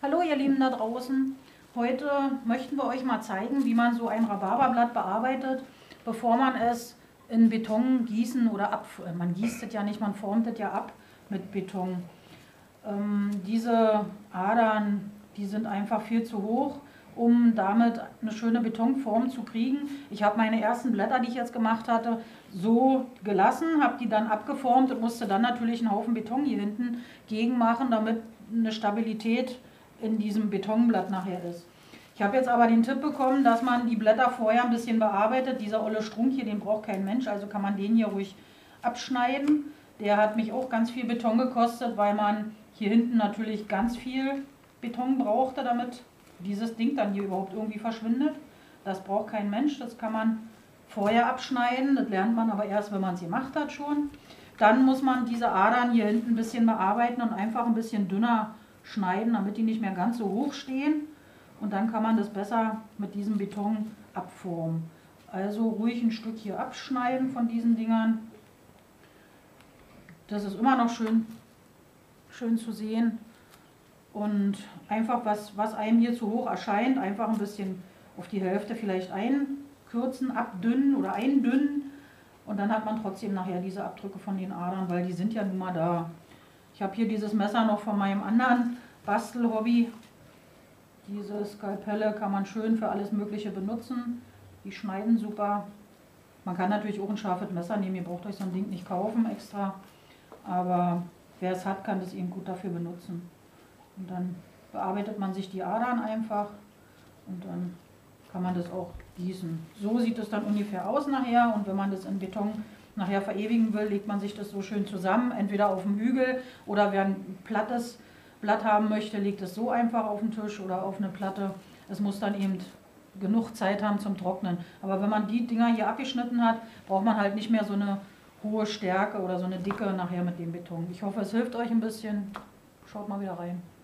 Hallo ihr Lieben da draußen, heute möchten wir euch mal zeigen, wie man so ein Rhabarberblatt bearbeitet, bevor man es in Beton gießen oder man gießt es ja nicht, man formt es ja ab mit Beton. Diese Adern, die sind einfach viel zu hoch, um damit eine schöne Betonform zu kriegen. Ich habe meine ersten Blätter, die ich jetzt gemacht hatte, so gelassen, habe die dann abgeformt und musste dann natürlich einen Haufen Beton hier hinten gegen machen, damit eine Stabilität in diesem Betonblatt nachher ist. Ich habe jetzt aber den Tipp bekommen, dass man die Blätter vorher ein bisschen bearbeitet. Dieser olle Strunk hier, den braucht kein Mensch, also kann man den hier ruhig abschneiden. Der hat mich auch ganz viel Beton gekostet, weil man hier hinten natürlich ganz viel Beton brauchte, damit dieses Ding dann hier überhaupt irgendwie verschwindet. Das braucht kein Mensch, das kann man vorher abschneiden. Das lernt man aber erst, wenn man es gemacht hat schon. Dann muss man diese Adern hier hinten ein bisschen bearbeiten und einfach ein bisschen dünner schneiden, damit die nicht mehr ganz so hoch stehen. Und dann kann man das besser mit diesem Beton abformen. Also ruhig ein Stück hier abschneiden von diesen Dingern. Das ist immer noch schön zu sehen. Und einfach was einem hier zu hoch erscheint, einfach ein bisschen auf die Hälfte vielleicht einkürzen, abdünnen oder eindünnen. Und dann hat man trotzdem nachher diese Abdrücke von den Adern, weil die sind ja nun mal da. Ich habe hier dieses Messer noch von meinem anderen Bastelhobby. Diese Skalpelle kann man schön für alles Mögliche benutzen. Die schneiden super. Man kann natürlich auch ein scharfes Messer nehmen, ihr braucht euch so ein Ding nicht kaufen extra. Aber wer es hat, kann das eben gut dafür benutzen. Und dann bearbeitet man sich die Adern einfach und dann kann man das auch gießen. So sieht es dann ungefähr aus nachher, und wenn man das in Beton nachher verewigen will, legt man sich das so schön zusammen, entweder auf dem Hügel, oder wer ein plattes Blatt haben möchte, legt es so einfach auf den Tisch oder auf eine Platte. Es muss dann eben genug Zeit haben zum Trocknen. Aber wenn man die Dinger hier abgeschnitten hat, braucht man halt nicht mehr so eine hohe Stärke oder so eine Dicke nachher mit dem Beton. Ich hoffe, es hilft euch ein bisschen. Schaut mal wieder rein.